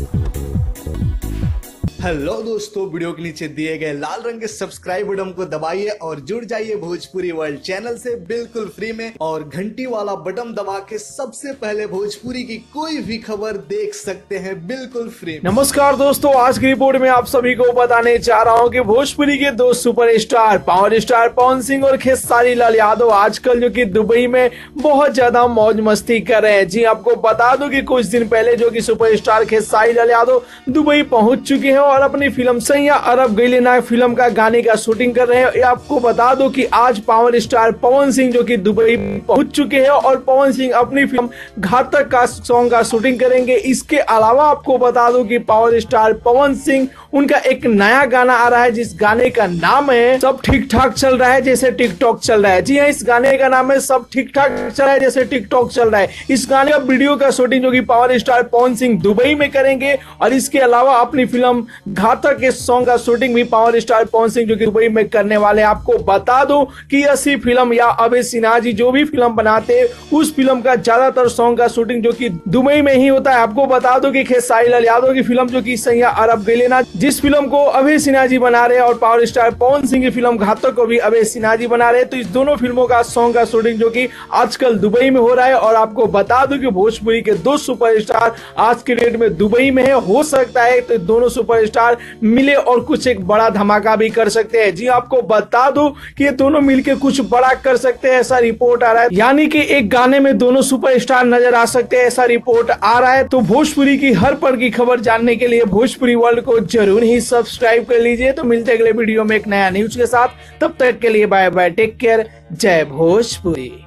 Hello दोस्तों, video के नीचे दिए गए लाल रंग के सब्सक्राइब बटन को दबाइए और जुड़ जाइए भोजपुरी वर्ल्ड चैनल से बिल्कुल फ्री में, और घंटी वाला बटन दबा के सबसे पहले भोजपुरी की कोई भी खबर देख सकते हैं बिल्कुल फ्री। नमस्कार दोस्तों, आज की रिपोर्ट में आप सभी को बताने जा रहा हूं कि भोजपुरी के दो superstar power star Pawan Singh और खेसारी लाल यादव आजकल जो कि दुबई में बहुत ज्यादा मौज मस्ती कर रहे हैं। जी आपको बता दूं कि कुछ दिन पहले जो कि सुपरस्टार खेसारी लाल यादव दुबई पहुंच चुके हैं और अपनी फिल्म सैया अरब गइले ना फिल्म का गाने का शूटिंग कर रहे हैं। आपको बता दो कि आज पावर स्टार पवन सिंह जो कि दुबई पहुंच चुके हैं और पवन सिंह अपनी फिल्म घातक का सॉन्ग का शूटिंग करेंगे। इसके अलावा आपको बता दो कि पावर स्टार पवन सिंह उनका एक नया गाना आ रहा है, जिस गाने का नाम है सब ठीक ठाक चल रहा है जैसे टिकटॉक चल रहा है। जी हाँ, इस गाने का नाम है सब ठीक ठाक चल रहा है जैसे टिकटॉक चल रहा है। इस गाने का वीडियो का शूटिंग जो कि power star Pawan Singh Dubai में करेंगे और इसके अलावा अपनी फिल्म घातक के सॉन्ग का शूटिंग भी पावर स्टार पवन सिंह जो कि दुबई में करने वाले। आपको बता दो कि ऐसी फिल्म या अभय सिन्हा जी जो भी फिल्म बनाते हैं उस फिल्म का ज्यादातर सॉन्ग का शूटिंग जो कि दुबई में ही होता है। आपको बता दो कि खेसारी लाल यादव की फिल्म जो कि सैया अरब गइले ना, जिस फिल्म को अभय सिन्हा जी बना रहे हैं, और पावर स्टार पवन सिंह की फिल्म घातक को भी अभय सिन्हा जी बना रहे हैं, तो इस दोनों फिल्मों का सॉन्ग का शूटिंग जो कि आजकल दुबई में हो रहा है। और आपको बता दो कि भोजपुरी के दो सुपरस्टार आज के डेट में दुबई में है। हो सकता है तो दोनों सुपरस्टार मिले और कुछ एक बड़ा धमाका भी कर सकते हैं। जी आपको बता दो कि ये दोनों मिलकर कुछ बड़ा कर सकते हैं, ऐसा रिपोर्ट आ रहा है। यानी कि एक गाने में दोनों सुपरस्टार नजर आ सकते हैं, ऐसा रिपोर्ट आ रहा है। तो भोजपुरी की हर पल की खबर जानने के लिए भोजपुरी वर्ल्ड को जरूर ही सब्सक्राइब कर लीजिए। तो मिलते हैं अगले वीडियो में एक नया न्यूज के साथ, तब तक के लिए बाय बाय, टेक केयर, जय भोजपुरी।